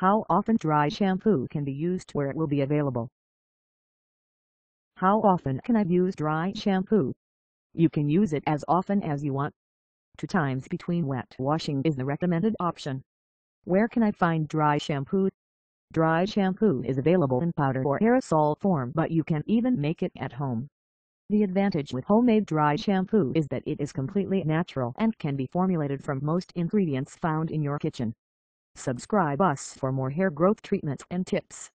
How often dry shampoo can be used, where it will be available. How often can I use dry shampoo? You can use it as often as you want. 2 times between wet washing is the recommended option. Where can I find dry shampoo? Dry shampoo is available in powder or aerosol form, but you can even make it at home. The advantage with homemade dry shampoo is that it is completely natural and can be formulated from most ingredients found in your kitchen. Subscribe us for more hair growth treatments and tips.